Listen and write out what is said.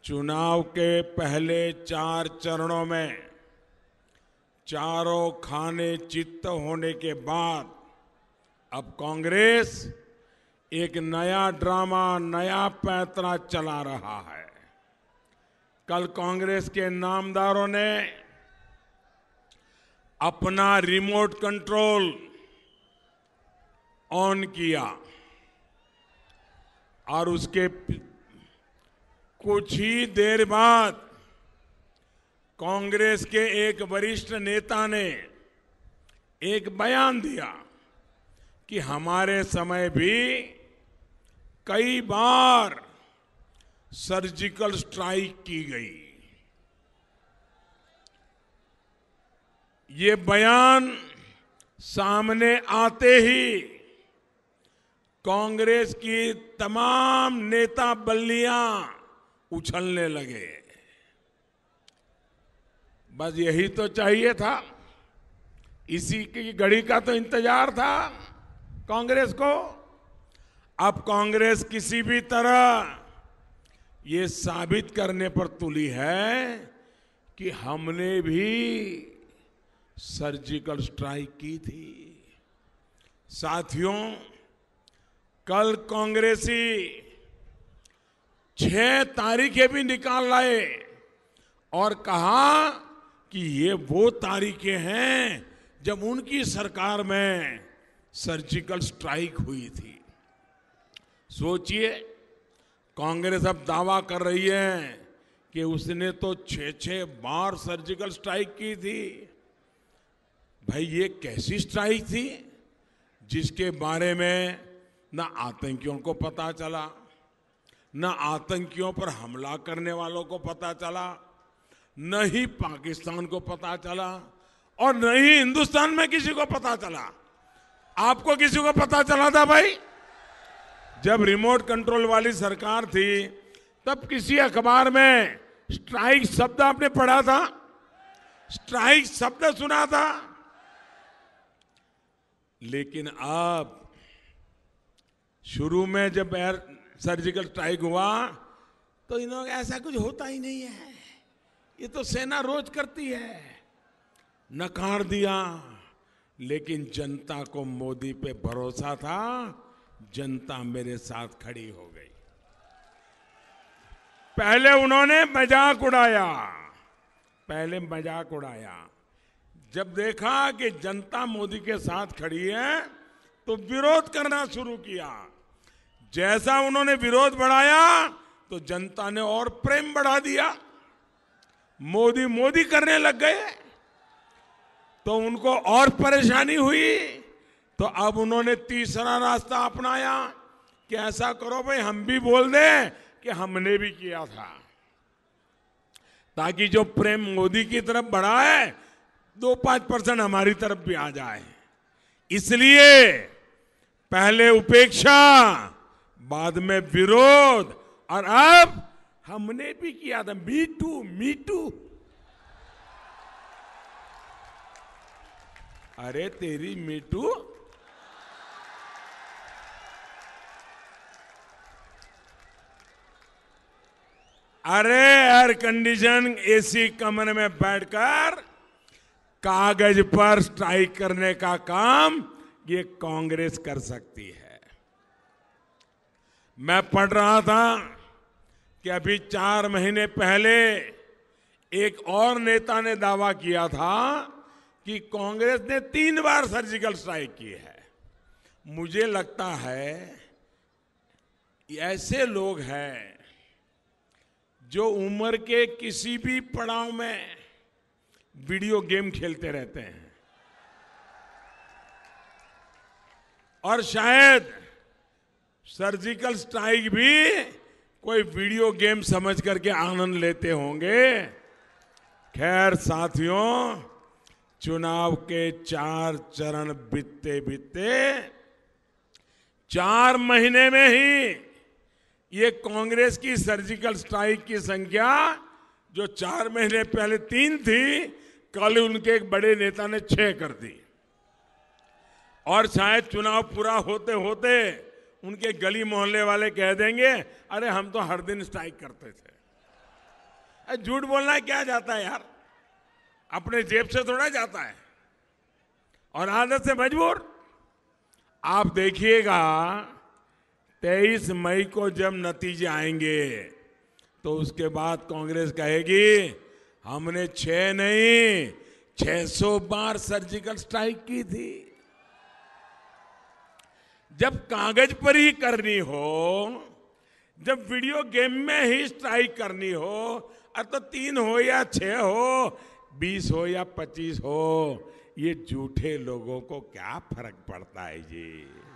चुनाव के पहले 4 चरणों में चारों खाने चित्त होने के बाद अब कांग्रेस एक नया ड्रामा, नया पैंतरा चला रहा है। कल कांग्रेस के नामदारों ने अपना रिमोट कंट्रोल ऑन किया और उसके कुछ ही देर बाद कांग्रेस के एक वरिष्ठ नेता ने एक बयान दिया कि हमारे समय भी कई बार सर्जिकल स्ट्राइक की गई। ये बयान सामने आते ही कांग्रेस की तमाम नेता बल्लियां उछलने लगे। बस यही तो चाहिए था, इसी की घड़ी का तो इंतजार था कांग्रेस को। अब कांग्रेस किसी भी तरह ये साबित करने पर तुली है कि हमने भी सर्जिकल स्ट्राइक की थी। साथियों, कल कांग्रेसी 6 तारीखें भी निकाल लाए और कहा कि ये वो तारीखें हैं जब उनकी सरकार में सर्जिकल स्ट्राइक हुई थी। सोचिए, कांग्रेस अब दावा कर रही है कि उसने तो 6 बार सर्जिकल स्ट्राइक की थी। भाई, ये कैसी स्ट्राइक थी जिसके बारे में ना आतंकियों को पता चला, न आतंकियों पर हमला करने वालों को पता चला, न ही पाकिस्तान को पता चला और न ही हिंदुस्तान में किसी को पता चला। आपको किसी को पता चला था भाई? जब रिमोट कंट्रोल वाली सरकार थी तब किसी अखबार में स्ट्राइक शब्द आपने पढ़ा था? स्ट्राइक शब्द सुना था? लेकिन अब शुरू में जब सर्जिकल स्ट्राइक हुआ तो इन्होंने ऐसा कुछ होता ही नहीं है, ये तो सेना रोज करती है, नकार दिया। लेकिन जनता को मोदी पे भरोसा था, जनता मेरे साथ खड़ी हो गई। पहले उन्होंने मजाक उड़ाया, जब देखा कि जनता मोदी के साथ खड़ी है तो विरोध करना शुरू किया। जैसा उन्होंने विरोध बढ़ाया तो जनता ने और प्रेम बढ़ा दिया, मोदी मोदी करने लग गए तो उनको और परेशानी हुई। तो अब उन्होंने तीसरा रास्ता अपनाया कि ऐसा करो भाई, हम भी बोल दें कि हमने भी किया था, ताकि जो प्रेम मोदी की तरफ बढ़ा है 2-5% हमारी तरफ भी आ जाए। इसलिए पहले उपेक्षा, बाद में विरोध और अब हमने भी किया था। Me too. अरे तेरी मी टू, अरे एयर कंडीशन एसी कमरे में बैठकर कागज पर स्ट्राइक करने का काम ये कांग्रेस कर सकती है। मैं पढ़ रहा था कि अभी 4 महीने पहले एक और नेता ने दावा किया था कि कांग्रेस ने 3 बार सर्जिकल स्ट्राइक की है। मुझे लगता है ऐसे लोग हैं जो उम्र के किसी भी पड़ाव में वीडियो गेम खेलते रहते हैं और शायद सर्जिकल स्ट्राइक भी कोई वीडियो गेम समझ करके आनंद लेते होंगे। खैर साथियों, चुनाव के 4 चरण बीतते 4 महीने में ही ये कांग्रेस की सर्जिकल स्ट्राइक की संख्या, जो 4 महीने पहले 3 थी, कल उनके एक बड़े नेता ने 6 कर दी। और शायद चुनाव पूरा होते होते उनके गली मोहल्ले वाले कह देंगे, अरे हम तो हर दिन स्ट्राइक करते थे। झूठ बोलना क्या जाता है यार, अपने जेब से थोड़ा जाता है, और आदत से मजबूर। आप देखिएगा 23 मई को जब नतीजे आएंगे तो उसके बाद कांग्रेस कहेगी हमने 6 नहीं 600 बार सर्जिकल स्ट्राइक की थी। जब कागज पर ही करनी हो, जब वीडियो गेम में ही स्ट्राइक करनी हो, अब तो 3 हो या 6 हो, 20 हो या 25 हो, ये झूठे लोगों को क्या फर्क पड़ता है जी।